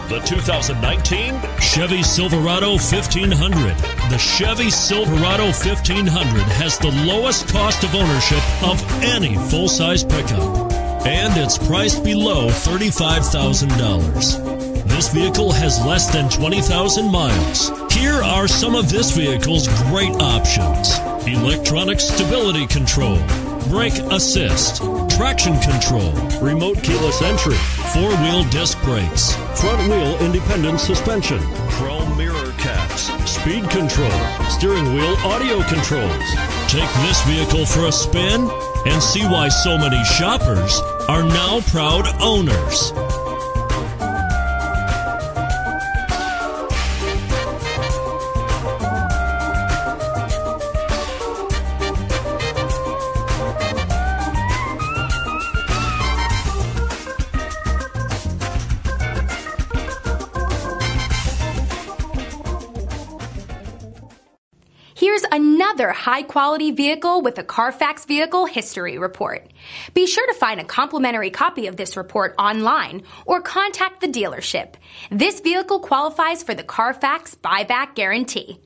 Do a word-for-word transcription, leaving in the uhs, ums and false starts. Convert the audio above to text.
The two thousand nineteen Chevy Silverado fifteen hundred. The Chevy Silverado fifteen hundred has the lowest cost of ownership of any full-size pickup, and it's priced below thirty-five thousand dollars. This vehicle has less than twenty thousand miles. Here are some of this vehicle's great options: electronic stability control, brake assist, traction control, remote keyless entry, four-wheel disc brakes, front-wheel independent suspension, chrome mirror caps, speed control, steering wheel audio controls. Take this vehicle for a spin and see why so many shoppers are now proud owners. Here's another high-quality vehicle with a Carfax Vehicle History Report. Be sure to find a complimentary copy of this report online or contact the dealership. This vehicle qualifies for the Carfax Buyback Guarantee.